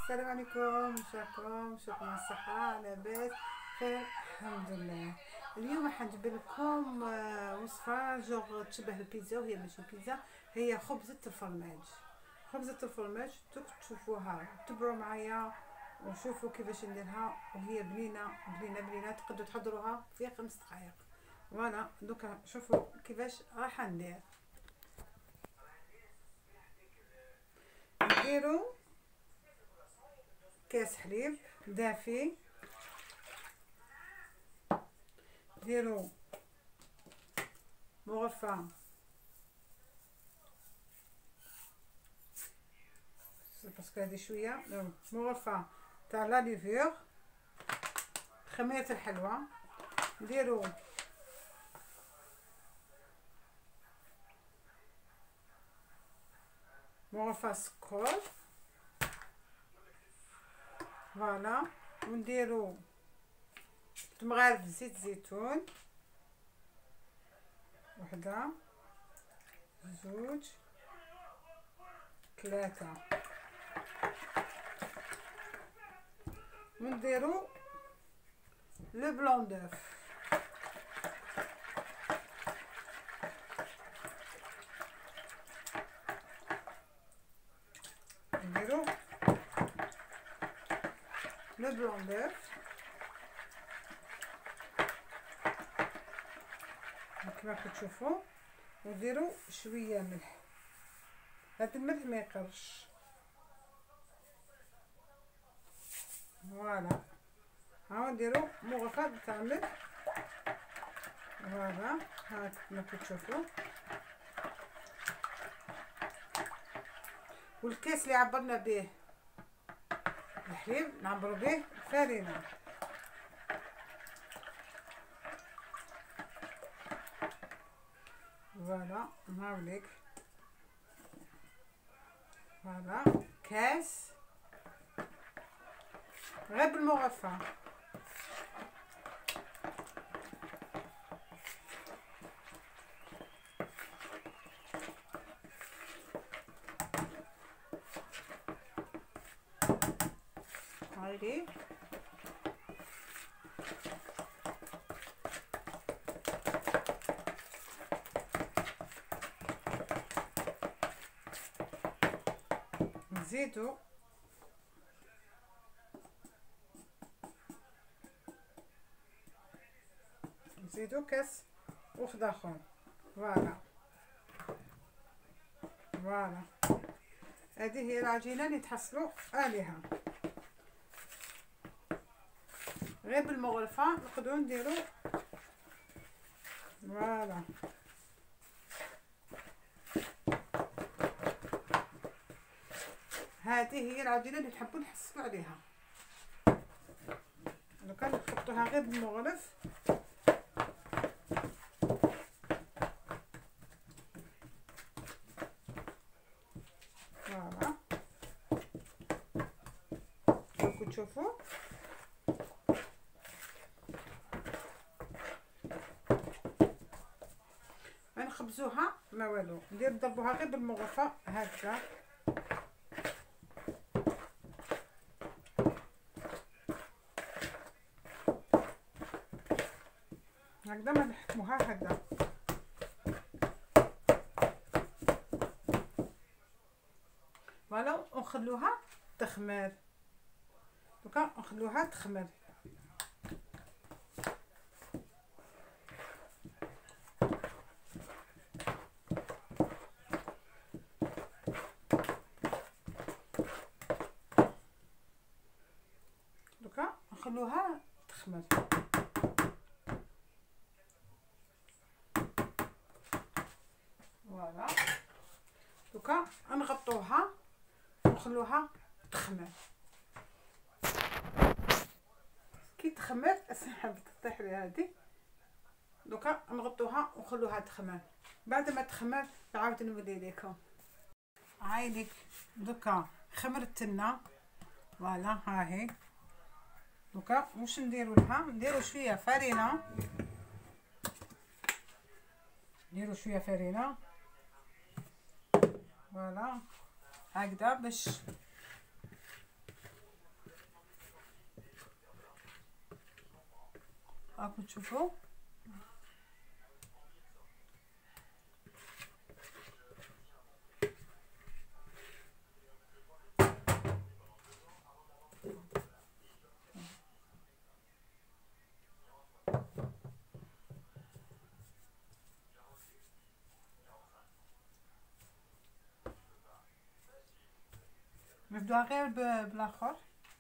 السلام عليكم، شكرا الصحة لاباس خير الحمد لله. اليوم حنجيب لكم وصفة جوغ تشبه البيتزا، وهي ماشي بيتزا، هي خبزة الفرماج. خبزة الفرماج تشوفوها، تبعوا معايا وشوفوا كيفاش نديرها، وهي بنينة بنينة بنينة، تقدروا تحضروها في 5 دقائق. فوالا دوكا شوفوا كيفاش راح ندير. نديرو كاس حليب دافي، ديرو مغرفة باسكو هادي شويه، مغرفة تاع لا ليفور خميرة الحلوى، نديرو مغرفة سكر، فوالا، ونديرو تمغارف زيت زيتون، وحدة زوج ثلاثة، ونديرو لو بلون دوف، نديرو لو بلون دوف كما كتشوفوا، ونديرو شويه ملح. هاد الملح ما يقرش، فوالا. ها نديرو مغرفه تاع الملح، فوالا ها كما كتشوفوا. والكاس اللي عبرنا به الحليب نعبرو به الفارينه، فوالا نوريك. فوالا كاس غير بالمغرفه، هايدي نزيدو كاس واحد اخر، فوالا. فوالا هذه هي العجينه اللي تحصلوا عليها، غير بالمغرفه نقدروا نديرو. فوالا هذه هي العجينه اللي تحبوا نحصلوا عليها. دوكا نحطوها غير بالمغرف، فوالا كيف تشوفوا. نخبزوها ما والو، نضربوها غير بالمغرفه هكذا، هكذا ما نحكموها هكذا، فوالا. ونخلوها تخمر، دوكا نخلوها تخمر. دوكا نخلوها تخمر، فوالا. دوكا نغطوها ونخلوها تخمر. كي تخمر حبيت تطيح لي هذه. دوكا نغطوها ونخلوها تخمر. بعد ما تخمر نعاود نولي لكم. عايدك دوكا خمرت لنا، فوالا ها هي. دوكا واش نديرو لها؟ نديرو شويه فرينه، نديرو شويه فرينه، فوالا هكذا باش راكم تشوفوا. نبداو غير بالاخر.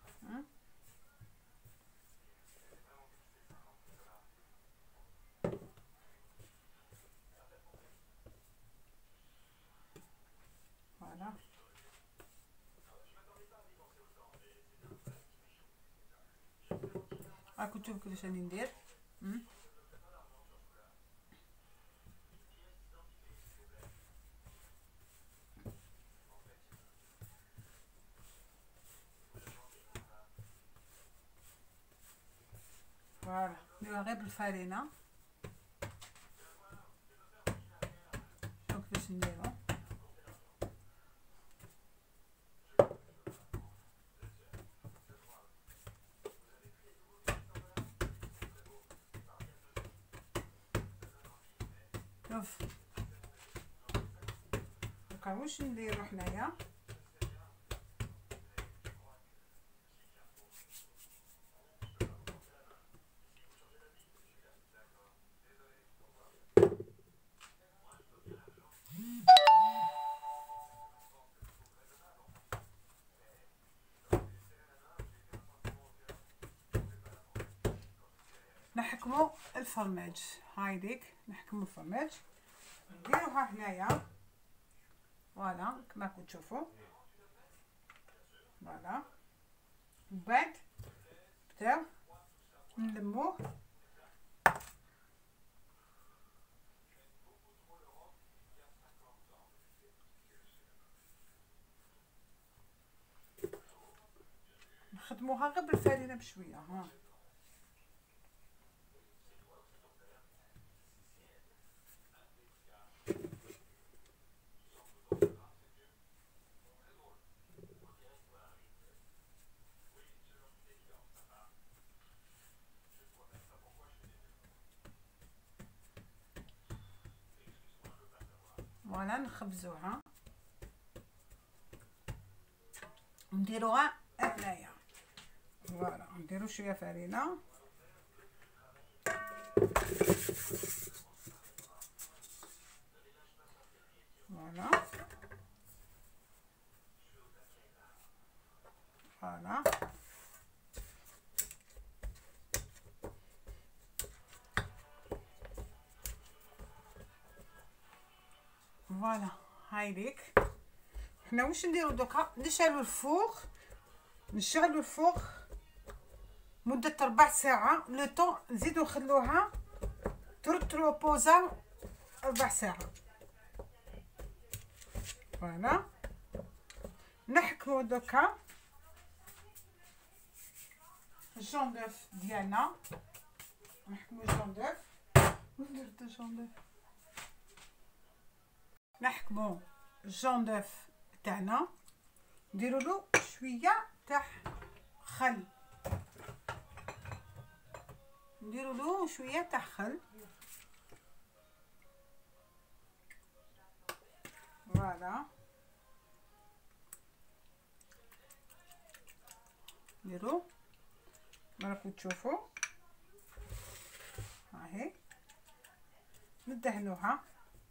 فوالا راكم تشوفوا كيفاش راني ندير. فوالا نديروها غير بالفرينه. شوفوا كيفاش نديرو. شوف دوكا واش نديرو حنايا. نحكمو الفرماج. هايديك نحكمو الفرماج نديروها هنايا. فوالا كما راكم تشوفوا. فوالا من بعد نبداو نلموه. نخدموها غير بالفرينه بشويه. ها فوالا نخبزوها نديروها هنايا. فوالا نديرو شويه فرينه. فوالا فوالا فوالا هايديك. حنا واش نديرو دوكا؟ نشعلو الفوغ. نشعلو الفوغ مدة 4 ساعة. لو طون نزيدو نخلوها تروبوزا 4 ساعات. فوالا نحكمو دوكا الجون دوف ديالنا. نحكمو الجون دوف. درت الجون دوف. نحكمو الجون دوف تاعنا نديرولو شويه تاع خل. نديرولو شويه تاع خل. فوالا نديرو راكم تشوفوا. هاهي ندهنوها.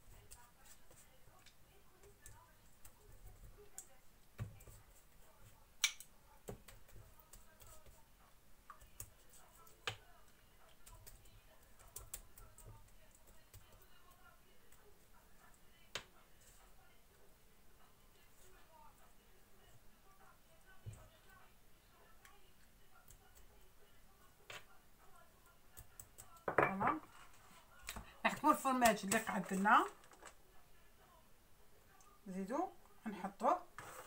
فوالا نحكمو الفرماج اللي قعدنا نزيدو نحطوه.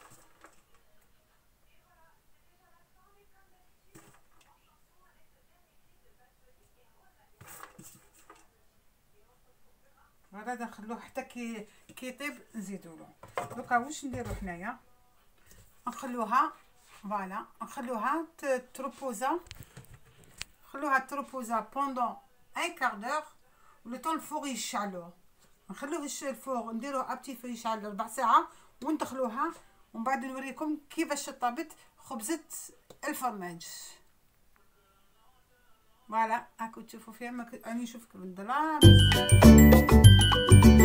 غادا نخلوه حتى كي يطيب نزيدولو. دوكا واش نديرو حنايا؟ نخلوها فوالا نخلوها تروبوزا خلوها تروبوزا بوندون ان كار دور ولو طون الفوغ يشعلوه، نخلوه الفوغ نديروه ابتي في يشعل 4 ساعة وندخلوها، ومن بعد نوريكم كيفاش طابت خبزة الفرماج. فوالا هاكو تشوفوا فيها، راني نشوفكم من الظلام.